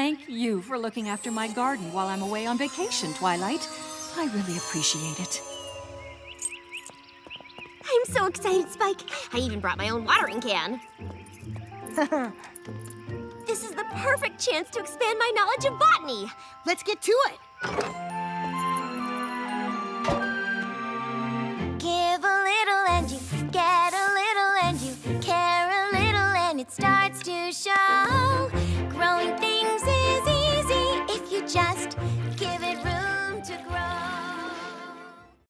thank you for looking after my garden while I'm away on vacation, Twilight. I really appreciate it. I'm so excited, Spike. I even brought my own watering can. This is the perfect chance to expand my knowledge of botany. Let's get to it. Give a little and you get a little and you care a little and it starts to show. Growing things is easy if you just give it room.